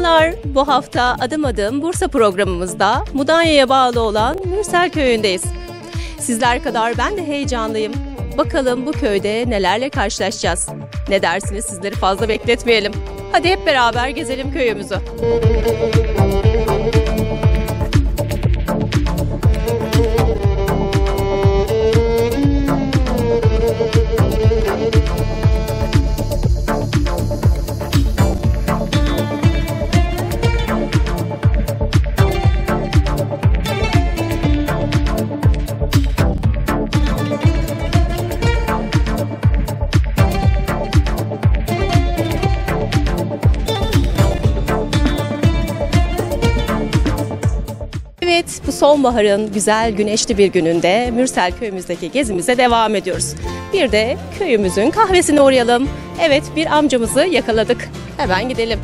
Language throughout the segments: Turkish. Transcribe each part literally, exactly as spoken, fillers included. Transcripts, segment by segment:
Merhabalar, bu hafta Adım Adım Bursa programımızda Mudanya'ya bağlı olan Mürsel köyündeyiz. Sizler kadar ben de heyecanlıyım. Bakalım bu köyde nelerle karşılaşacağız. Ne dersiniz, sizleri fazla bekletmeyelim. Hadi hep beraber gezelim köyümüzü. Evet, bu sonbaharın güzel güneşli bir gününde Mürsel köyümüzdeki gezimize devam ediyoruz. Bir de köyümüzün kahvesine uğrayalım. Evet, bir amcamızı yakaladık. Hemen gidelim.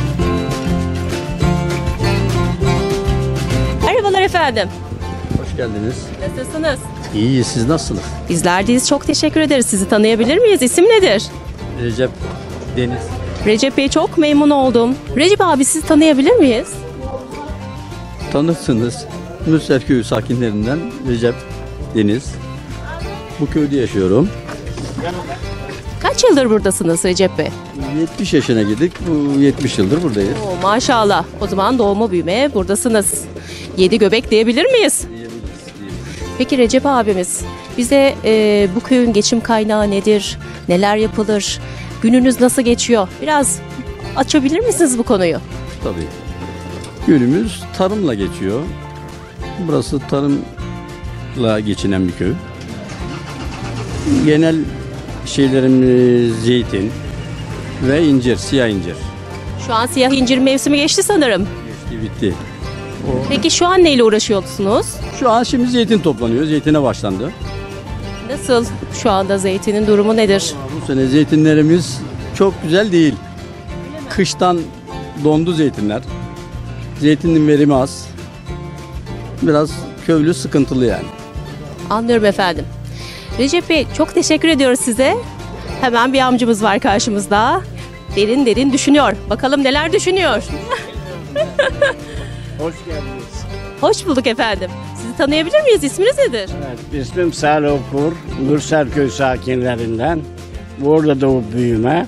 Merhabalar efendim. Hoş geldiniz. Nasılsınız? İyi, siz nasılsınız? Bizler deyiz, çok teşekkür ederiz. Sizi tanıyabilir miyiz? İsim nedir? Recep Deniz. Recep Bey, çok memnun oldum. Recep abi, sizi tanıyabilir miyiz? Tanırsınız. Mürsel köyü sakinlerinden Recep Deniz. Bu köyde yaşıyorum. Kaç yıldır buradasınız Recep Bey? yetmiş yaşına girdik. Bu yetmiş yıldır buradayız. Oo, maşallah. O zaman doğma büyüme buradasınız. Yedi göbek diyebilir miyiz? Diyebiliriz, diyebiliriz. Peki Recep abimiz, bize e, bu köyün geçim kaynağı nedir? Neler yapılır? Gününüz nasıl geçiyor? Biraz açabilir misiniz bu konuyu? Tabii. Günümüz tarımla geçiyor. Burası tarımla geçinen bir köy. Genel şeylerimiz zeytin ve incir, siyah incir. Şu an siyah incir mevsimi geçti sanırım. Geçti, bitti. O. Peki şu an neyle uğraşıyorsunuz? Şu an şimdi zeytin toplanıyor. Zeytine başlandı. Nasıl şu anda zeytinin durumu nedir? Bu sene zeytinlerimiz çok güzel değil. Kıştan dondu zeytinler. Zeytinin verimi az. Biraz köylü sıkıntılı yani. Anlıyorum efendim. Recep Bey, çok teşekkür ediyoruz size. Hemen bir amcamız var karşımızda. Derin derin düşünüyor. Bakalım neler düşünüyor. Hoş geldiniz. Hoş bulduk efendim. Sizi tanıyabilir miyiz? İsminiz nedir? Evet, ismim Salih Okur, Mürselköy sakinlerinden. Burada doğup büyüme.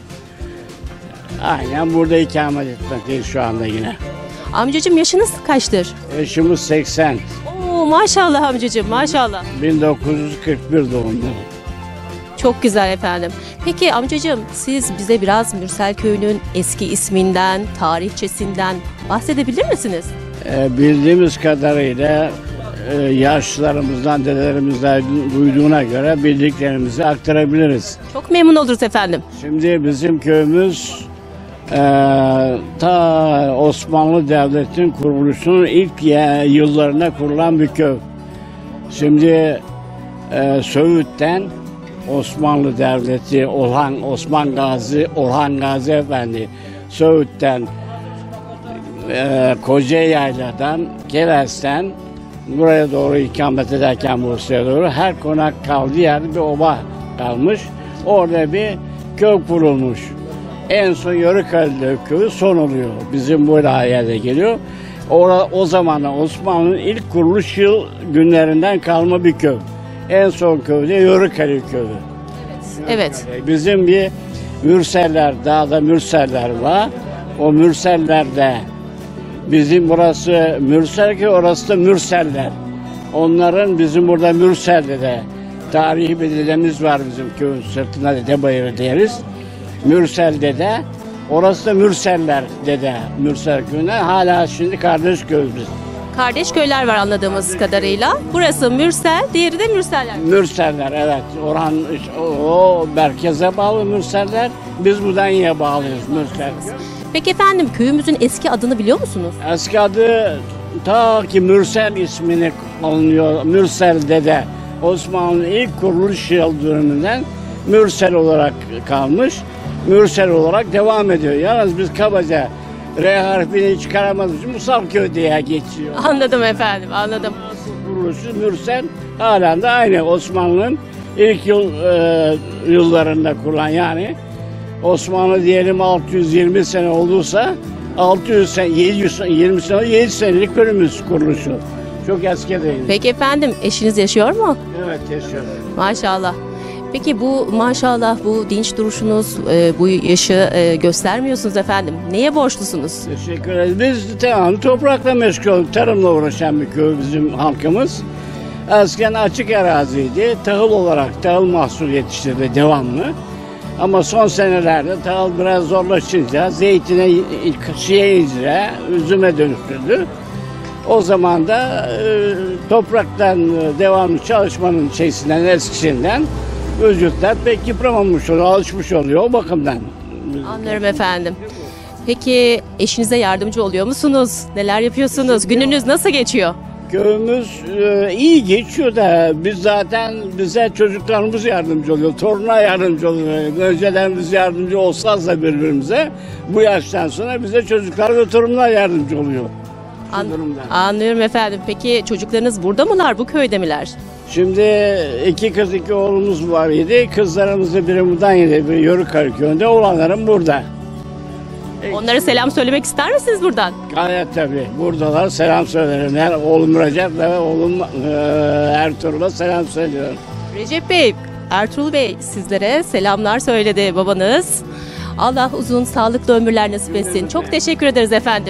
Aynen burada ikamet etmekteyiz şu anda yine. Amcacığım, yaşınız kaçtır? Yaşımız seksen, Oo, maşallah amcacığım, maşallah. bin dokuz yüz kırk bir doğumlu. Çok güzel efendim. Peki amcacığım, siz bize biraz Mürsel Köyü'nün eski isminden, tarihçesinden bahsedebilir misiniz? Ee, bildiğimiz kadarıyla e, yaşlılarımızdan, dedelerimizden duyduğuna göre bildiklerimizi aktarabiliriz. Çok memnun oluruz efendim. Şimdi bizim köyümüz e, ta Osmanlı Devleti'nin kuruluşunun ilk e, yıllarına kurulan bir köy. Şimdi e, Söğüt'ten Osmanlı Devleti, Orhan, Osman Gazi, Orhan Gazi Efendi, Söğüt'ten, e, Kocayayla'dan, Keles'ten buraya doğru ikamet ederken Bursa'ya doğru her konak kaldığı yerde bir oba kalmış. Orada bir köy kurulmuş. En son Yörükali köyü son oluyor. Bizim bu yerde geliyor. Orada, o zaman Osmanlı'nın ilk kuruluş yıl günlerinden kalma bir köy. En son köyde Yörükali köyü. Evet. Bizim bir Mürseller, dağda Mürseller var. O Mürsellerde bizim burası Mürsel, orası da Mürseller. Onların bizim burada Mürsel'de de tarihi bir dedemiz var bizim köyün sırtında, Dede Bayırı deriz. Mürsel'de de, orası da Mürseller dede, Mürsel köyüne hala şimdi kardeş köyümüz. Kardeş köyler var anladığımız kadarıyla. Burası Mürsel, diğeri de Mürseller. Mürseller, evet. Orhan, o, o merkeze bağlı Mürseller. Biz Mudanya'ya bağlıyız Mürsel. Peki efendim, köyümüzün eski adını biliyor musunuz? Eski adı ta ki Mürsel ismini alınıyor. Mürsel dede. Osmanlı'nın ilk kuruluş yıl dönümünden Mürsel olarak kalmış. Mürsel olarak devam ediyor. Yalnız biz kabaca R harfini çıkaramadığımız için Musalköy diye geçiyor. Anladım efendim, anladım. Kuruluşu Mürsel halen de aynı Osmanlı'nın ilk yıl e, yıllarında kurulan, yani Osmanlı diyelim altı yüz yirmi sene olduysa altı yüz sene, yedi yüz, yirmi sene, yedi senelik köyümüz kuruluşu. Çok eski değil. Peki efendim, eşiniz yaşıyor mu? Evet, yaşıyor. Maşallah. Peki bu maşallah bu dinç duruşunuz, e, bu yaşı e, göstermiyorsunuz efendim. Neye borçlusunuz? Teşekkür ederiz. Biz tamam, toprakla meşgul, tarımla uğraşan bir köy bizim halkımız. Eskiden açık araziydi. Tahıl olarak tahıl mahsul yetiştirdi devamlı. Ama son senelerde tahıl biraz zorlaşınca zeytine, şiye incire, üzüme dönüştürdü. O zaman da e, topraktan e, devamlı çalışmanın şeysinden, eskisinden vücutlar pek yıpramamış oluyor, alışmış oluyor o bakımdan. Anlıyorum efendim. Peki eşinize yardımcı oluyor musunuz? Neler yapıyorsunuz? Gününüz nasıl geçiyor? Köyümüz e, iyi geçiyor da biz zaten bize çocuklarımız yardımcı oluyor, torunlar yardımcı oluyor. Önceden biz yardımcı olsanız da birbirimize, bu yaştan sonra bize çocuklar ve torunlar yardımcı oluyor. An- anlıyorum efendim. Peki çocuklarınız burada mılar, bu köyde miler? Şimdi iki kız iki oğlumuz var idi. Kızlarımızı biri Mudanya'da, biri Yörükar köyünde, oğlanlarım burada. Onlara selam söylemek ister misiniz buradan? Gayet tabii. Buradalar, selam söylerim. Her oğlum Recep ve oğlum e, Ertuğrul'a selam söylüyorum. Recep Bey, Ertuğrul Bey sizlere selamlar söyledi babanız. Allah uzun, sağlıklı ömürler nasip etsin. Çok teşekkür ederiz efendim.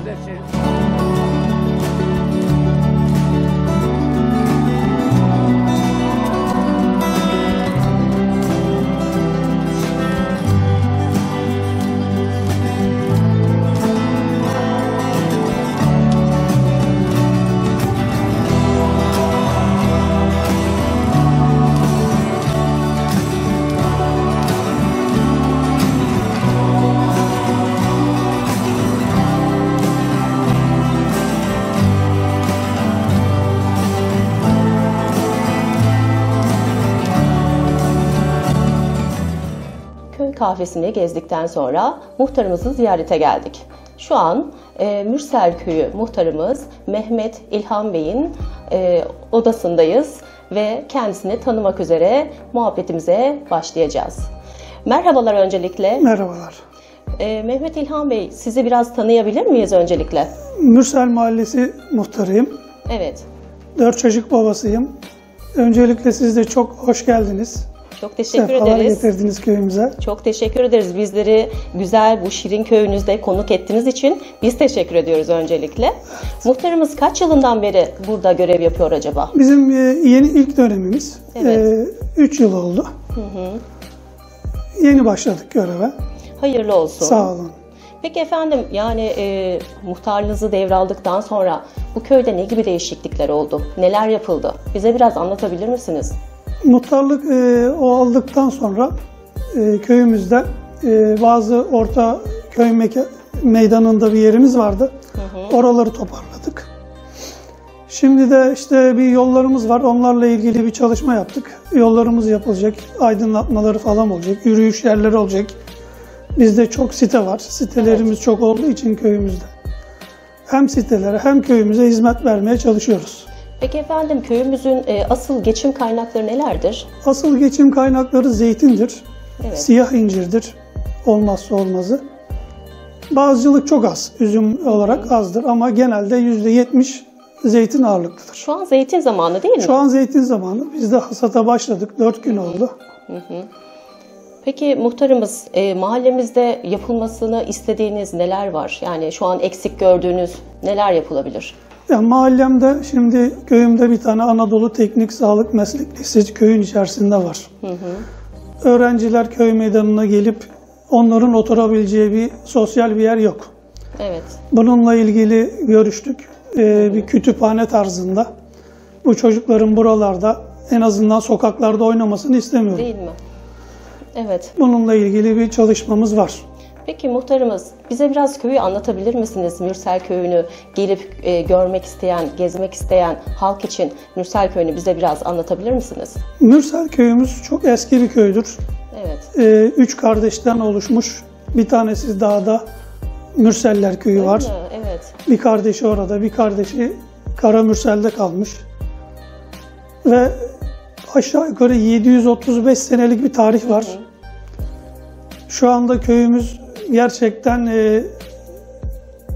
Köy kahvesini gezdikten sonra muhtarımızı ziyarete geldik. Şu an e, Mürsel Köyü muhtarımız Mehmet İlhan Bey'in e, odasındayız ve kendisini tanımak üzere muhabbetimize başlayacağız. Merhabalar öncelikle. Merhabalar. E, Mehmet İlhan Bey, sizi biraz tanıyabilir miyiz öncelikle? Mürsel Mahallesi muhtarıyım. Evet. Dört çocuk babasıyım. Öncelikle siz de çok hoş geldiniz. Çok teşekkür Sefalar ederiz. getirdiniz köyümüze. Çok teşekkür ederiz. Bizleri güzel bu şirin köyünüzde konuk ettiğiniz için biz teşekkür ediyoruz öncelikle. Muhtarımız kaç yılından beri burada görev yapıyor acaba? Bizim e, yeni ilk dönemimiz. Evet. üç yıl oldu. Hı hı. Yeni başladık göreve. Hayırlı olsun. Sağ olun. Peki efendim, yani e, muhtarlığınızı devraldıktan sonra bu köyde ne gibi değişiklikler oldu? Neler yapıldı? Bize biraz anlatabilir misiniz? Muhtarlık e, o aldıktan sonra e, köyümüzde e, bazı orta köy meka- meydanında bir yerimiz vardı. Hı hı. Oraları toparladık. Şimdi de işte bir yollarımız var. Onlarla ilgili bir çalışma yaptık. Yollarımız yapılacak. Aydınlatmaları falan olacak. Yürüyüş yerleri olacak. Bizde çok site var. Sitelerimiz Evet. çok olduğu için köyümüzde. Hem sitelere hem köyümüze hizmet vermeye çalışıyoruz. Peki efendim, köyümüzün e, asıl geçim kaynakları nelerdir? Asıl geçim kaynakları zeytindir. Evet. Siyah incirdir. Olmazsa olmazı. Bağcılık çok az. Üzüm olarak azdır ama genelde yüzde yetmiş zeytin ağırlıklıdır. Şu an zeytin zamanı değil mi? Şu an zeytin zamanı. Biz de hasata başladık. Dört gün oldu. Hı hı. Peki muhtarımız, e, mahallemizde yapılmasını istediğiniz neler var? Yani şu an eksik gördüğünüz neler yapılabilir? Yani mahallemde şimdi köyümde bir tane Anadolu Teknik Sağlık Meslek Lisesi köyün içerisinde var. Hı hı. Öğrenciler köy meydanına gelip onların oturabileceği bir sosyal bir yer yok. Evet. Bununla ilgili görüştük. Ee, bir kütüphane tarzında. Bu çocukların buralarda en azından sokaklarda oynamasını istemiyorum. Değil mi? Evet. Bununla ilgili bir çalışmamız var. Peki muhtarımız, bize biraz köyü anlatabilir misiniz? Mürsel Köyü'nü gelip e, görmek isteyen, gezmek isteyen halk için Mürsel Köyü'nü bize biraz anlatabilir misiniz? Mürsel köyümüz çok eski bir köydür. Evet. Ee, üç kardeşten oluşmuş. Bir tanesi dağda Mürseller köyü Öyle var. mi? Evet. Bir kardeşi orada, bir kardeşi Karamürsel'de kalmış. Ve aşağı yukarı yedi yüz otuz beş senelik bir tarih var. Hı hı. Şu anda köyümüz gerçekten e,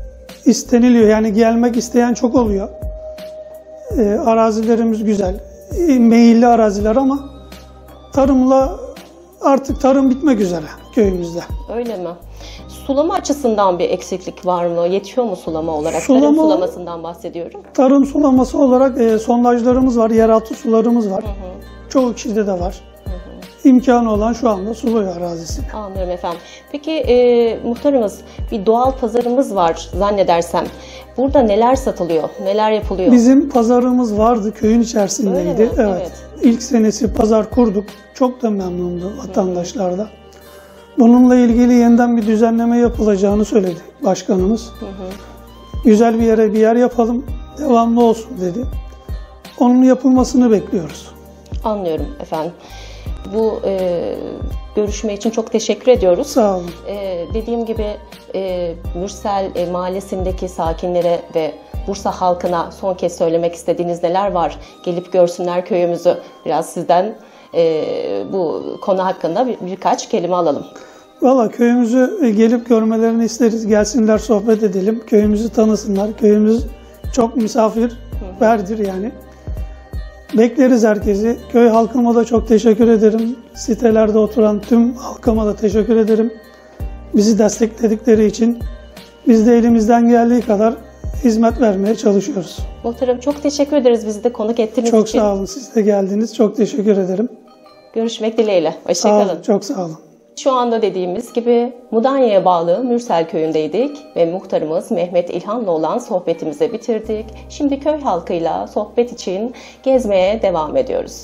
isteniliyor. Yani gelmek isteyen çok oluyor. E, arazilerimiz güzel. E, meyilli araziler ama tarımla artık tarım bitmek üzere köyümüzde. Öyle mi? Sulama açısından bir eksiklik var mı? Yetiyor mu sulama olarak? Sulama- Tarım sulamasından bahsediyorum. Tarım sulaması olarak e, sondajlarımız var, yeraltı sularımız var. Çoğu kişide de var. İmkanı olan şu anda suluyor arazisi. Anlıyorum efendim. Peki e, muhtarımız, bir doğal pazarımız var zannedersem. Burada neler satılıyor? Neler yapılıyor? Bizim pazarımız vardı, köyün içerisindeydi. Öyle mi? Evet. Evet. İlk senesi pazar kurduk. Çok da memnundu vatandaşlar da. Bununla ilgili yeniden bir düzenleme yapılacağını söyledi başkanımız. Güzel bir yere bir yer yapalım, devamlı olsun dedi. Onun yapılmasını bekliyoruz. Anlıyorum efendim. Bu e, görüşme için çok teşekkür ediyoruz. Sağ olun. E, dediğim gibi e, Mürsel e, mahallesindeki sakinlere ve Bursa halkına son kez söylemek istediğiniz neler var? Gelip görsünler köyümüzü. Biraz sizden e, bu konu hakkında bir, birkaç kelime alalım. Valla köyümüzü gelip görmelerini isteriz. Gelsinler, sohbet edelim. Köyümüzü tanısınlar. Köyümüz çok misafirperver yani. Bekleriz herkesi. Köy halkıma da çok teşekkür ederim. Sitelerde oturan tüm halkıma da teşekkür ederim. Bizi destekledikleri için biz de elimizden geldiği kadar hizmet vermeye çalışıyoruz. Muhtarım çok teşekkür ederiz bizi de konuk ettiğiniz Çok için. sağ olun. Siz de geldiniz. Çok teşekkür ederim. Görüşmek dileğiyle. Sağ Hoşçakalın. olun. Çok sağ olun. Şu anda dediğimiz gibi Mudanya'ya bağlı Mürsel köyündeydik ve muhtarımız Mehmet İlhan'la olan sohbetimizi bitirdik. Şimdi köy halkıyla sohbet için gezmeye devam ediyoruz.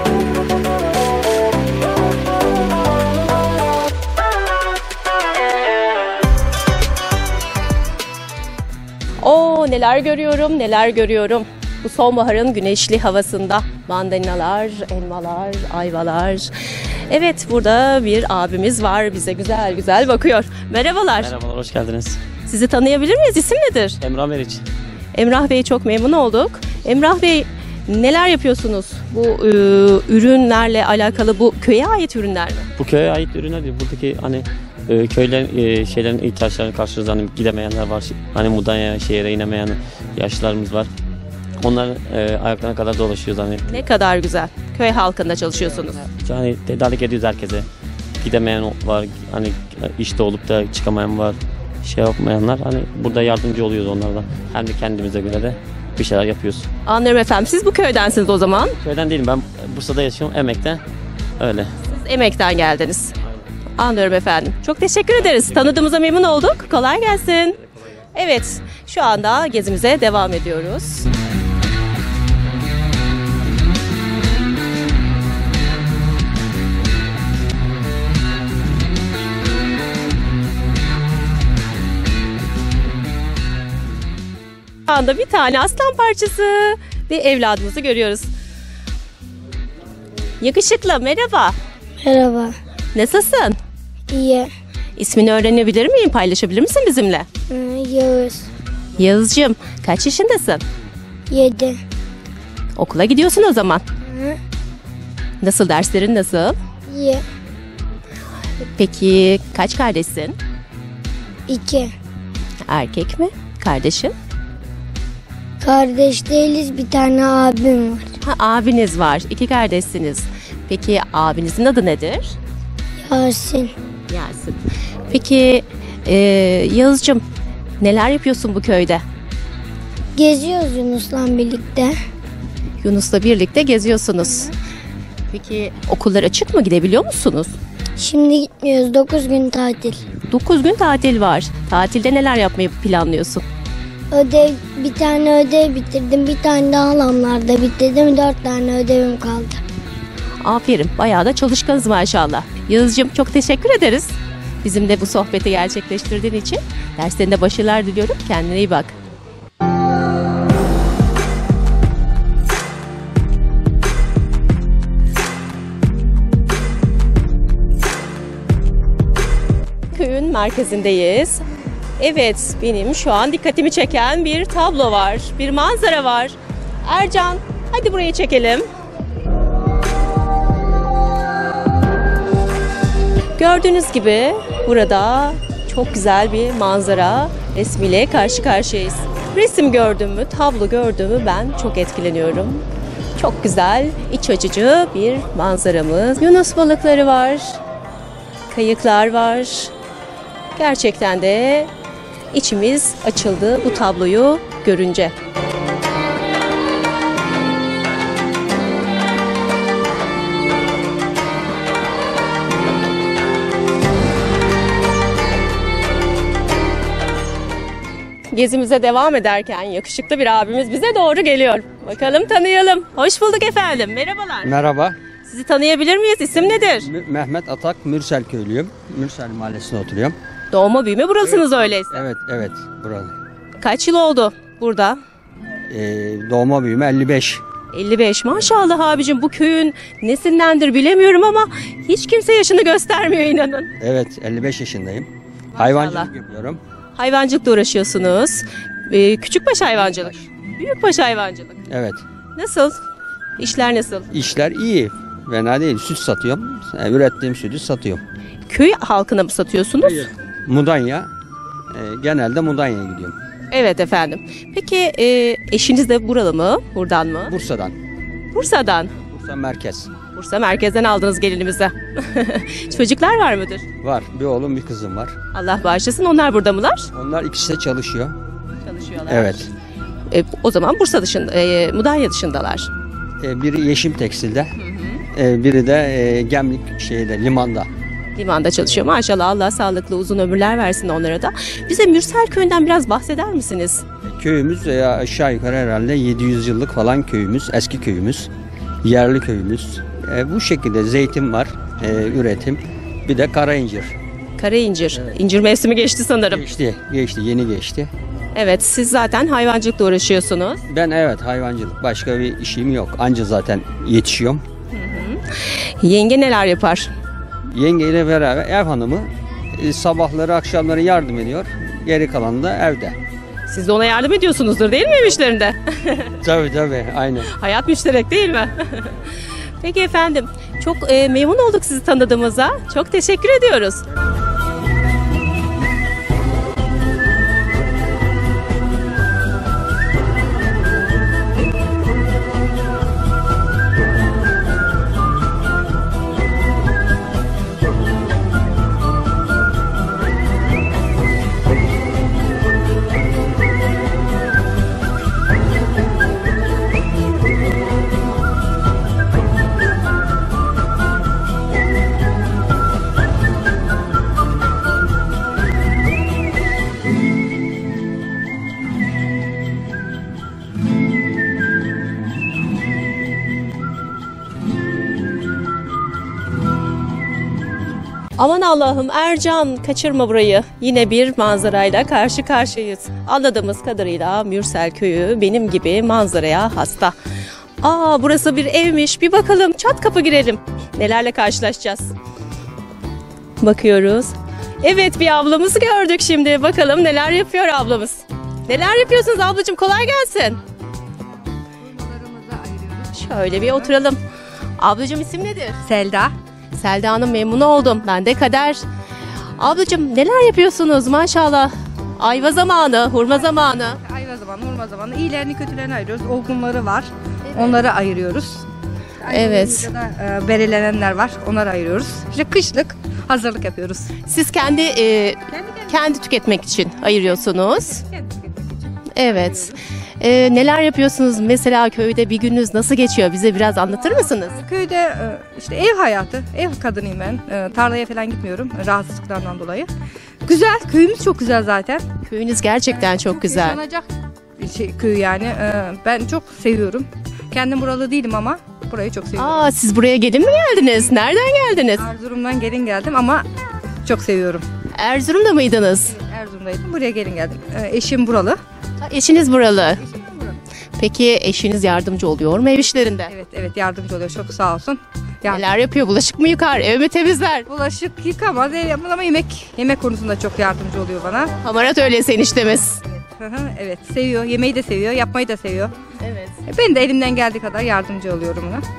Oo, neler görüyorum, neler görüyorum. Bu sonbaharın güneşli havasında mandalinalar, elmalar, ayvalar. Evet, burada bir abimiz var, bize güzel güzel bakıyor. Merhabalar. Merhabalar, hoş geldiniz. Sizi tanıyabilir miyiz? İsim nedir? Emrah Meriç. Emrah Bey, çok memnun olduk. Emrah Bey, neler yapıyorsunuz? Bu e, ürünlerle alakalı, bu köye ait ürünler mi? Bu köye ait ürünler değil. Buradaki hani e, köylerin e, şeylerin ihtiyaçlarını karşılıyoruz. Hani gidemeyenler var. Hani Mudanya'ya, şehire inemeyen yaşlılarımız var. Onlar e, ayaklarına kadar dolaşıyoruz hani. Ne kadar güzel. Köy halkında çalışıyorsunuz. Yani tedarik ediyoruz herkese. Gidemeyen var, hani işte olup da çıkamayan var. Şey yapmayanlar, hani burada yardımcı oluyoruz onlardan. Hem de kendimize göre de bir şeyler yapıyoruz. Anlıyorum efendim. Siz bu köydensiniz o zaman. Köyden değilim, ben Bursa'da yaşıyorum, Emek'te. Öyle. Siz Emek'ten geldiniz. Anlıyorum efendim. Çok teşekkür ederiz. Tanıdığımıza memnun olduk. Kolay gelsin. Evet, şu anda gezimize devam ediyoruz. Şu anda bir tane aslan parçası bir evladımızı görüyoruz. Yakışıklı, merhaba. Merhaba. Nasılsın? İyi. İsmini öğrenebilir miyim? Paylaşabilir misin bizimle? Ee, Yağız. Yağız'cığım, kaç yaşındasın? Yedi. Okula gidiyorsun o zaman. Hı. Nasıl, derslerin nasıl? İyi. Peki kaç kardeşsin? İki. Erkek mi? Kardeşin? Kardeş değiliz, bir tane abim var. Ha, abiniz var. İki kardeşsiniz. Peki abinizin adı nedir? Yasin. Yasin. Peki e, Yağız'cığım, neler yapıyorsun bu köyde? Geziyoruz Yunus'la birlikte. Yunus'la birlikte geziyorsunuz. Peki okullar açık mı? Gidebiliyor musunuz? Şimdi gitmiyoruz, dokuz gün tatil. dokuz gün tatil var. Tatilde neler yapmayı planlıyorsun? Ödev, bir tane ödev bitirdim, bir tane de halamlarda bitirdim, dört tane ödevim kaldı. Aferin. Bayağı da çalışkanız maşallah. Yağız'cığım, çok teşekkür ederiz. Bizimle bu sohbeti gerçekleştirdiğin için. Derslerinde başarılar diliyorum. Kendine iyi bak. Köyün merkezindeyiz. Evet, benim şu an dikkatimi çeken bir tablo var. Bir manzara var. Ercan, hadi burayı çekelim. Gördüğünüz gibi burada çok güzel bir manzara. resmiyle karşı karşıyayız. Resim gördüm mü, tablo gördüm mü ben çok etkileniyorum. Çok güzel, iç açıcı bir manzaramız. Yunus balıkları var, kayıklar var. Gerçekten de içimiz açıldı bu tabloyu görünce. Gezimize devam ederken yakışıklı bir abimiz bize doğru geliyor. Bakalım tanıyalım. Hoş bulduk efendim. Merhabalar. Merhaba. Sizi tanıyabilir miyiz? İsim nedir? M- Mehmet Atak, Mürsel köylüyüm. Mürsel mahallesinde oturuyorum. Doğma büyüme burasınız öyleyse. Evet, evet. Burada. Kaç yıl oldu burada? Ee, doğma büyüme elli beş. elli beş. Maşallah abicim, bu köyün nesindendir bilemiyorum ama hiç kimse yaşını göstermiyor inanın. Evet, elli beş yaşındayım. Hayvancılık yapıyorum. Hayvancılıkla uğraşıyorsunuz. Ee, küçükbaş hayvancılık. Büyükbaş hayvancılık. Evet. Nasıl? İşler nasıl? İşler iyi. Fena değil. Süt satıyorum. Yani ürettiğim sütü satıyorum. Köy halkına mı satıyorsunuz? Mudanya. e, genelde Mudanya'ya gidiyorum. Evet efendim. Peki e, eşiniz de buralı mı? Buradan mı? Bursa'dan. Bursa'dan. Bursa merkez. Bursa merkezden aldınız gelinimize. Çocuklar var mıdır? Var. Bir oğlum, bir kızım var. Allah bağışlasın. Onlar burada mılar? Onlar ikisi de çalışıyor. Çalışıyorlar. Evet. E, o zaman Bursa dışında, e, Mudanya dışındalar. E, biri Yeşim Tekstil'de. E, biri de e, Gemlik şeyde, limanda. Limanda çalışıyor. Maşallah, Allah sağlıklı uzun ömürler versin onlara da. Bize Mürsel Köyü'nden biraz bahseder misiniz? Köyümüz ya aşağı yukarı herhalde yedi yüz yıllık falan köyümüz, eski köyümüz, yerli köyümüz. E, bu şekilde zeytin var, e, üretim. Bir de kara incir. Kara incir. İncir mevsimi geçti sanırım. Geçti, geçti, yeni geçti. Evet, siz zaten hayvancılıkla uğraşıyorsunuz. Ben evet hayvancılık, başka bir işim yok. Anca zaten yetişiyorum. Yenge neler yapar? Yengeyle beraber ev hanımı e, sabahları akşamları yardım ediyor. Geri kalan da evde. Siz de ona yardım ediyorsunuzdur değil mi ev işlerinde? Tabii tabii, aynen. Hayat müşterek değil mi? Peki efendim, çok e, memnun olduk sizi tanıdığımıza. Çok teşekkür ediyoruz. Aman Allah'ım Ercan, kaçırma burayı. Yine bir manzarayla karşı karşıyayız. Anladığımız kadarıyla Mürsel Köyü benim gibi manzaraya hasta. Aa, burası bir evmiş. Bir bakalım, çat kapı girelim. Nelerle karşılaşacağız? Bakıyoruz. Evet, bir ablamızı gördük şimdi. Bakalım neler yapıyor ablamız. Neler yapıyorsunuz ablacığım? Kolay gelsin. Şöyle bir oturalım. Ablacığım isim nedir? Selda. Selda Hanım, memnun oldum. Ben de Kader. Ablacığım neler yapıyorsunuz maşallah? Ayva zamanı, hurma zamanı. Ayva zamanı, hurma zamanı. İyilerini kötülerini ayırıyoruz. Olgunları var. Onları ayırıyoruz. Evet. Aynı da e, berelenenler var. Onları ayırıyoruz. İşte kışlık hazırlık yapıyoruz. Siz kendi e, kendi tüketmek için ayırıyorsunuz. Kendi tüketmek için. Evet. E, neler yapıyorsunuz? Mesela köyde bir gününüz nasıl geçiyor? Bize biraz anlatır mısınız? Köyde e, işte ev hayatı, ev kadınıyım ben. E, tarlaya falan gitmiyorum rahatsızlıklardan dolayı. Güzel, köyümüz çok güzel zaten. Köyünüz gerçekten çok güzel. Yaşanacak bir şey, köy yani. E, ben çok seviyorum. Kendim buralı değilim ama burayı çok seviyorum. Aa, siz buraya gelin mi geldiniz? Nereden geldiniz? Erzurum'dan gelin geldim ama çok seviyorum. Erzurum'da mıydınız? Erzurum'daydım, buraya gelin geldim. E, eşim buralı. Ha, eşiniz buralı. Eşim buralı. Peki eşiniz yardımcı oluyor mu ev işlerinde? Evet evet yardımcı oluyor, çok sağ olsun. Yani Neler yapıyor? Bulaşık mı yıkar? Ev mi temizler? bulaşık yıkamaz, ev yapmaz ama yemek yemek konusunda çok yardımcı oluyor bana. Hamarat öyleyse eniştemiz. Hı hı, evet seviyor, yemeği de seviyor, yapmayı da seviyor. Evet. E, Ben de elimden geldiği kadar yardımcı oluyorum ona.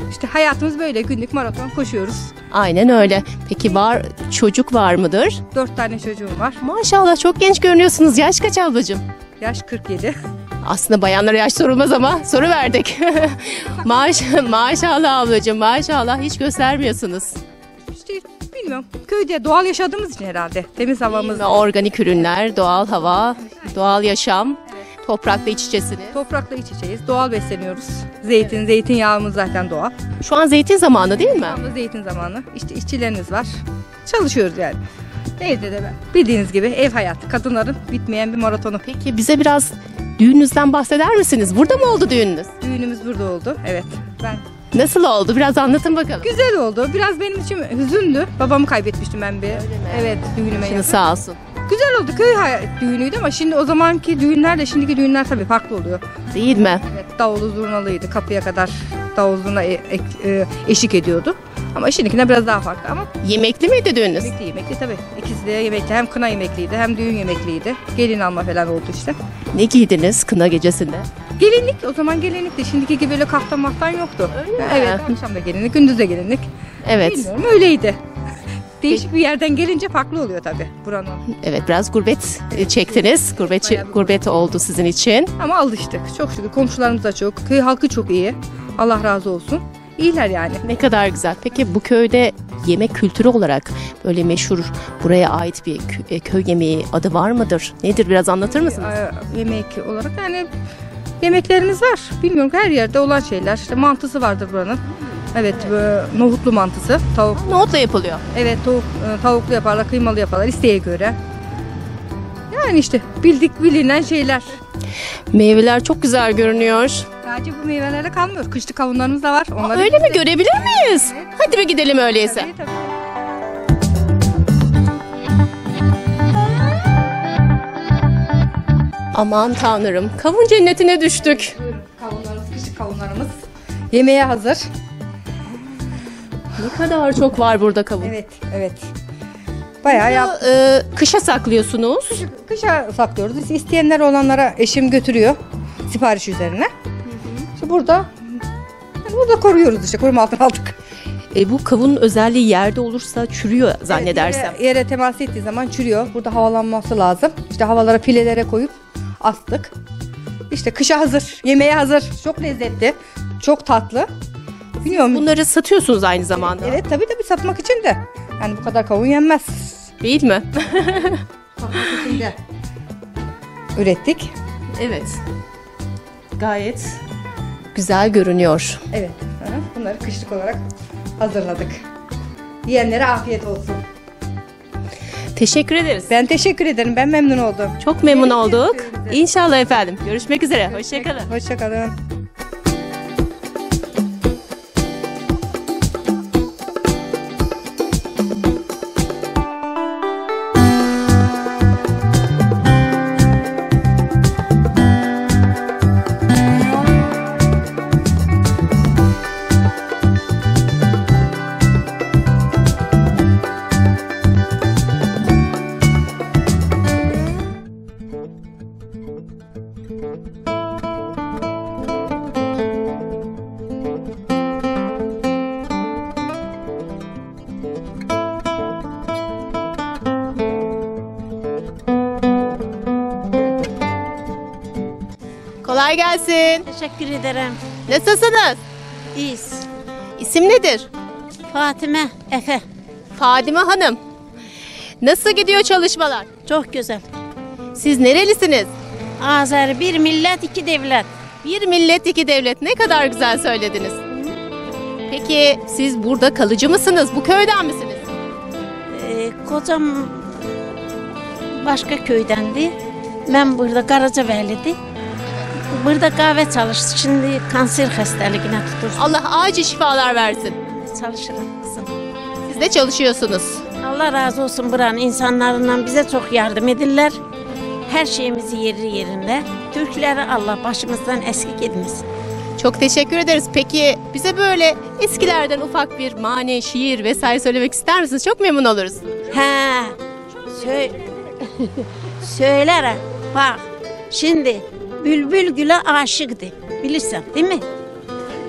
İşte hayatımız böyle günlük maraton koşuyoruz. Aynen öyle. Peki var çocuk var mıdır? Dört tane çocuğum var. Maşallah çok genç görünüyorsunuz. Yaş kaç ablacığım? Yaş kırk yedi. Aslında bayanlara yaş sorulmaz ama soru verdik. Maş, maşallah ablacığım maşallah hiç göstermiyorsunuz. İşte bilmiyorum. Köyde doğal yaşadığımız için herhalde. Temiz havamız. Organik ürünler, doğal hava, doğal yaşam, toprakla iç içesiniz. Toprakla iç içeyiz. Doğal besleniyoruz. Zeytin, zeytinyağımız zaten doğal. Şu an zeytin zamanı değil mi? Tam da zeytin zamanı. İşte işçilerimiz var. Çalışıyoruz yani. Evde de ben. Bildiğiniz gibi ev hayatı. Kadınların bitmeyen bir maratonu. Peki bize biraz düğününüzden bahseder misiniz? Burada mı oldu düğününüz? Düğünümüz burada oldu. Evet. Ben Nasıl oldu? Biraz anlatın bakalım. güzel oldu. Biraz benim için hüzündü. Babamı kaybetmiştim ben bir. Evet, düğünüme Şimdi yakın. sağ olsun. Güzel oldu. Köy hay- düğünüydü ama şimdi o zamanki düğünlerle şimdiki düğünler tabii farklı oluyor. Değil mi? Evet, davulu zurnalıydı. Kapıya kadar davul zurna e- e- e- eşlik ediyordu. Ama şimdikine biraz daha farklı ama Yemekli miydi düğününüz? yemekli yemekli tabii. İkisi de yemekli. Hem kına yemekliydi hem düğün yemekliydi. Gelin alma falan oldu işte. Ne giydiniz kına gecesinde? Gelinlik o zaman gelinlikti. Şimdiki gibi böyle kaftan maftan yoktu. Öyle mi? Evet, akşam da gelinlik, gündüz de gelinlik. Evet. Bilmiyorum, öyleydi. Değişik bir yerden gelince farklı oluyor tabii buranın. Evet biraz gurbet e, çektiniz. Gurbet Bayağı bir gurbet oldu sizin için. Ama alıştık. Çok şükür komşularımız da çok. Köy halkı çok iyi. Allah razı olsun. İyiler yani. Ne kadar güzel. Peki bu köyde yemek kültürü olarak böyle meşhur buraya ait bir kö- e, köy yemeği adı var mıdır? Nedir biraz anlatır mısınız? Ee, Yemek olarak yani yemeklerimiz var. Bilmiyorum her yerde olan şeyler. İşte mantısı vardır buranın. Evet, böyle nohutlu mantısı. Tavuk. Nohutla yapılıyor. Evet, tavuk, e, tavuklu yaparlar, kıymalı yaparlar isteğe göre. Yani işte bildik bilinen şeyler. Meyveler çok güzel görünüyor. Sadece bu meyvelere kalmıyor. Kışlık kavunlarımız da var. Aa, Onları öyle mi? Görebilir miyiz? Hadi bir gidelim öyleyse. Tabii, tabii. Aman tanrım. Kavun cennetine düştük. Kavunlarımız, kışlık kavunlarımız. Yemeğe hazır. Ne kadar çok var burada kavun. Evet, evet. Bayağı yap. Ee, kışa saklıyorsunuz. Kışa saklıyoruz. İsteyenler olanlara eşim götürüyor. Sipariş üzerine. İşte burada yani burada koruyoruz işte. Koruma altına aldık. E, bu kavunun özelliği yerde olursa çürüyor zannedersem. Evet, yere, yere temas ettiği zaman çürüyor. Burada havalanması lazım. İşte havalara filelere koyup astık. İşte kışa hazır, yemeğe hazır. Çok lezzetli, çok tatlı. Bilmiyorum. Bunları satıyorsunuz aynı zamanda. Evet tabii tabii satmak için de. Yani bu kadar kavun yenmez. Değil mi? Satmak için de ürettik. Evet. Gayet güzel görünüyor. Evet. hı hı. Bunları kışlık olarak hazırladık. Yiyenlere afiyet olsun. Teşekkür ederiz. Ben teşekkür ederim. Ben memnun oldum. Çok memnun Görüşürüz olduk. köyümüzde. İnşallah efendim. Görüşmek üzere. Hoşçakalın. Hoşçakalın. Kolay gelsin. Teşekkür ederim. Nasılsınız? İyiyiz. İsim nedir? Fatime Efe. Fadime Hanım. Nasıl gidiyor çalışmalar? Çok güzel. Siz nerelisiniz? Azeri bir millet iki devlet. Bir millet iki devlet. Ne kadar güzel söylediniz. Peki siz burada kalıcı mısınız? Bu köyden misiniz? Ee, kocam başka köydendi. Ben burada Karacabeyli'di. Burada kahve çalıştı. Şimdi kanser hastalığına tutur. Allah acil şifalar versin. Çalışırım kızım. Siz de çalışıyorsunuz. Allah razı olsun buranın insanlarından bize çok yardım edirler. Her şeyimizi yeri yerinde. Türkleri Allah başımızdan eksik etmesin. Çok teşekkür ederiz. Peki bize böyle eskilerden ufak bir mane, şiir vesaire söylemek ister misiniz? Çok memnun oluruz. He. Sö Söylerim. Bak. Şimdi bülbül güle aşıktı. Bilirsen değil mi?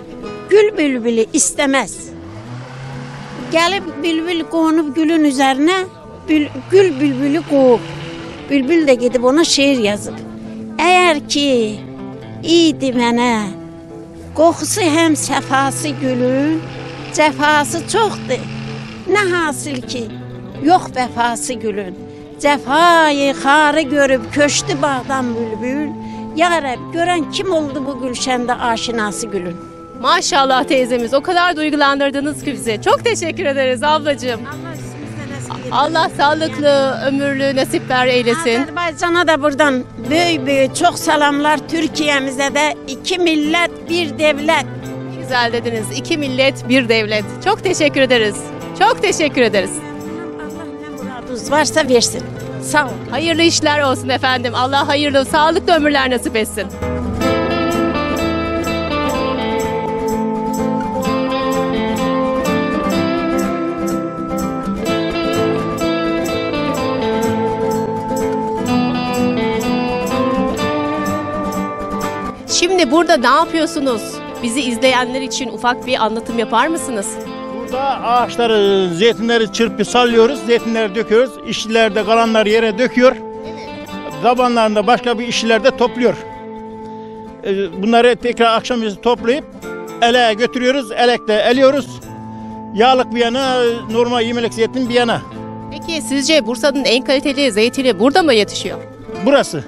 gül bülbülü istemez. Gelip bülbül konup gülün üzerine bül, gül bülbülü kovup bülbül de gidip ona şiir yazıp eğer ki iyiydi mənə qoxusu hem səfası gülün cəfası çoxdur nə hasil ki yox vəfası gülün cəfayı xarı görüb köşdü bağdan bülbül ya Rəbb görən kim oldu bu gülşəndə aşinası gülün. Maşallah teyzemiz, o kadar duygulandırdınız ki bizi. Çok teşekkür ederiz ablacığım. Allah sağlıklı, ömürlü, nasipler eylesin. Azərbaycana da buradan böyük böyük çok salamlar. Türkiye'mize de iki millet bir devlet. Güzel dediniz. İki millet bir devlet. Çok teşekkür ederiz. Çok teşekkür ederiz. Allah ne muradınız varsa versin. Sağ olun. Hayırlı işler olsun efendim. Allah hayırlı, sağlıklı ömürler nasip etsin. Şimdi burada ne yapıyorsunuz? Bizi izleyenler için ufak bir anlatım yapar mısınız? Burada ağaçları, zeytinleri çırpıp sallıyoruz, zeytinleri döküyoruz. İşçiler de kalanları yere döküyor. Zamanlarında başka bir işçiler de topluyor. Bunları tekrar akşamüstü toplayıp eleğe götürüyoruz, elekle eliyoruz. Yağlık bir yana, normal yemelik zeytin bir yana. Peki sizce Bursa'nın en kaliteli zeytini burada mı yetişiyor? Burası.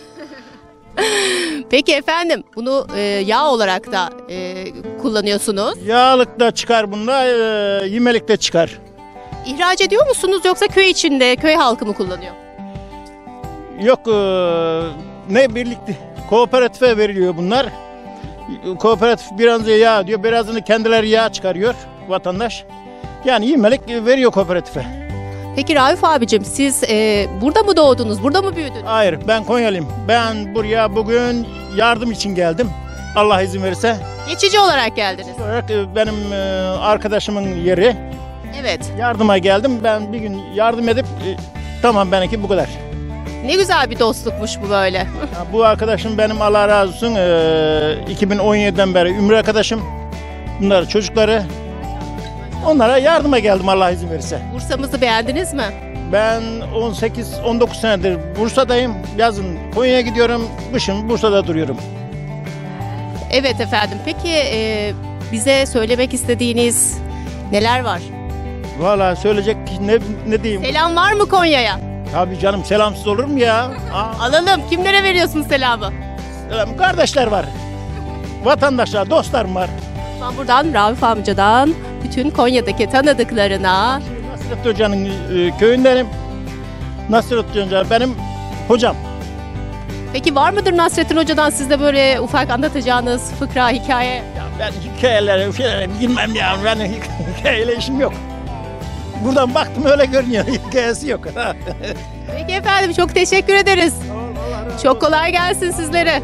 Peki efendim, bunu e, yağ olarak da e, kullanıyorsunuz. Yağlık da çıkar bunda, e, yemelik de çıkar. İhraç ediyor musunuz yoksa köy içinde, köy halkı mı kullanıyor? Yok, e, ne birlikte kooperatife veriliyor bunlar. Kooperatif biraz yağ diyor, birazını kendileri yağ çıkarıyor vatandaş. Yani yemelik veriyor kooperatife. Peki Rauf abicim, siz e, burada mı doğdunuz, burada mı büyüdünüz? Hayır, ben Konyalıyım. Ben buraya bugün yardım için geldim. Allah izin verirse. Geçici olarak geldiniz. Olarak benim e, arkadaşımın yeri. Evet. Yardıma geldim. Ben bir gün yardım edip e, tamam benimki bu kadar. Ne güzel bir dostlukmuş bu böyle. Ya, bu arkadaşım benim, Allah razı olsun. E, iki bin on yedi'den beri Ümrü arkadaşım. Bunlar çocukları. Onlara yardıma geldim Allah izin verirse. Bursa'mızı beğendiniz mi? Ben on sekiz on dokuz senedir Bursa'dayım. Yazın Konya'ya gidiyorum. Kışın Bursa'da duruyorum. Evet efendim. Peki e, bize söylemek istediğiniz neler var? Vallahi söyleyecek ne, ne diyeyim? Selam var mı Konya'ya? Tabii canım, selamsız olur mu ya? Aa, Alalım. Kimlere veriyorsun selamı? selam. Kardeşler var. Vatandaşlar, dostlarım var. Ben buradan Rauf amcadan bütün Konya'daki tanıdıklarına... Nasrettin Hoca'nın e, köyündenim. Nasrettin Hoca benim hocam. Peki var mıdır Nasrettin Hoca'dan sizde böyle ufak anlatacağınız fıkra, hikaye? Ya ben hikayelere, şeylere bilmem ya. Benim hikayeyle işim yok. Buradan baktım öyle görünüyor. Hikayesi yok. Peki efendim, çok teşekkür ederiz. Çok kolay gelsin sizlere.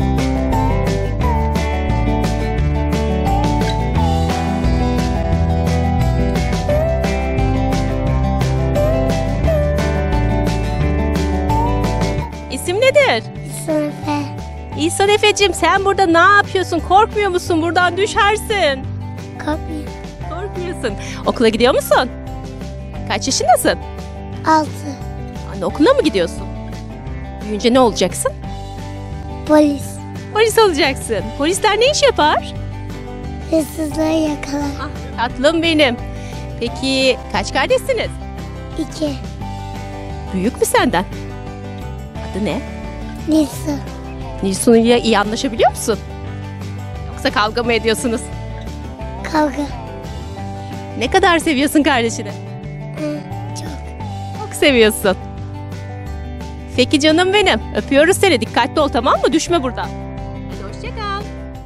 İsim nedir? Sınıfe. İhsan Efe'cim, sen burada ne yapıyorsun? Korkmuyor musun? Buradan düşersin. Korkmuyorum. Korkmuyorsun. Okula gidiyor musun? Kaç yaşındasın? Altı. Anne, okula mı gidiyorsun? Büyüyünce ne olacaksın? Polis. Polis olacaksın. Polisler ne iş yapar? Hırsızları yakalar. Ah, tatlım benim. Peki kaç kardeşsiniz? İki. Büyük mü senden? Adı ne? Nisa. Nilsun'uyla iyi anlaşabiliyor musun? Yoksa kavga mı ediyorsunuz? Kavga. Ne kadar seviyorsun kardeşini? Hı, çok. Çok seviyorsun. Peki canım benim. Öpüyoruz seni. Dikkatli ol, tamam mı? Düşme buradan. Hadi hoşça kal.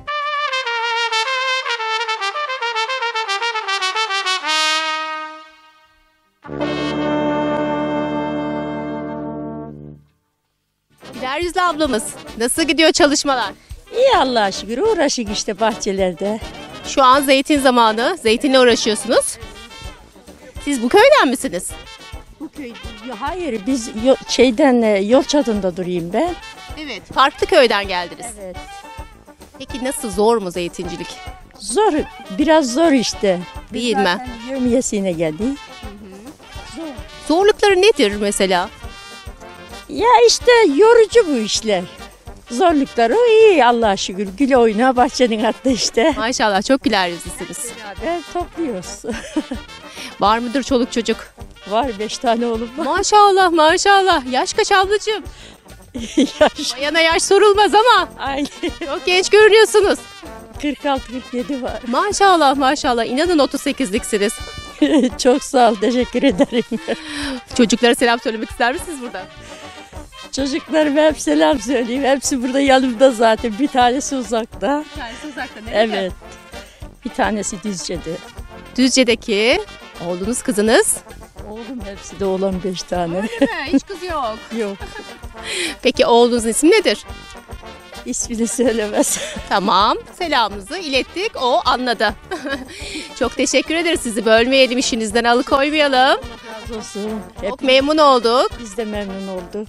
Güler yüzlü ablamız. Nasıl gidiyor çalışmalar? İyi Allah'a şükür, uğraşık işte bahçelerde. Şu an zeytin zamanı. Zeytinle uğraşıyorsunuz. Siz bu köyden misiniz? Bu köy, hayır biz yo- şeyden e, yol çatında durayım ben. Evet. Farklı köyden geldiniz. Evet. Peki nasıl, zor mu zeytincilik? Zor, biraz zor işte. Değil mi? Yevmiyesine geldi. Zorlukları nedir mesela? Ya işte yorucu bu işler. Zorlukları iyi Allah'a şükür. Gül oyna bahçenin hatta işte. Maşallah çok güler yüzlüsünüz. Beraber topluyoruz. Var mıdır çoluk çocuk? Var beş tane oğlum var. Maşallah maşallah. Yaş kaç ablacığım? Yaş. Bayana yaş sorulmaz ama Aynen. çok genç görünüyorsunuz. kırk altı kırk yedi var. Maşallah maşallah. İnanın otuz sekizliksiniz. Çok sağ ol, teşekkür ederim. Çocuklara selam söylemek ister misiniz burada? Çocuklarıma hep selam söyleyeyim. Hepsi burada yanımda zaten. Bir tanesi uzakta. Bir tanesi uzakta. Nerede? Evet. Bir tanesi Düzce'de. Düzce'deki oğlunuz, kızınız. Oğlum hepsi de oğlan beş tane. Öyle mi? Hiç kız yok. Yok. Peki oğlunuzun ismi nedir? İsmini söylemez. Tamam. Selamımızı ilettik. O anladı. Çok teşekkür ederiz. Sizi bölmeyelim, işinizden alıkoymayalım. Razı olsun. Hep Çok memnun olduk. biz de memnun olduk.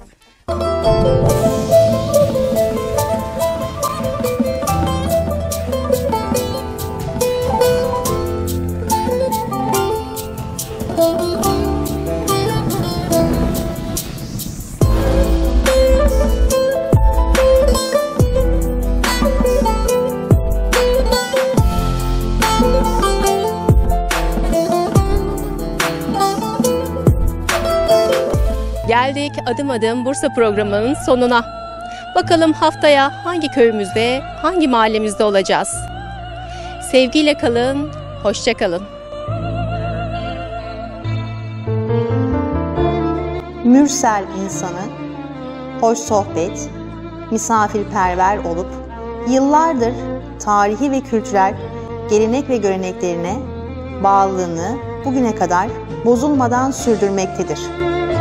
Geldik adım adım Bursa programının sonuna. Bakalım haftaya hangi köyümüzde, hangi mahallemizde olacağız? Sevgiyle kalın, hoşça kalın. Mürsel insanı, hoş sohbet, misafirperver olup yıllardır tarihi ve kültürel gelenek ve göreneklerine bağlılığını bugüne kadar bozulmadan sürdürmektedir.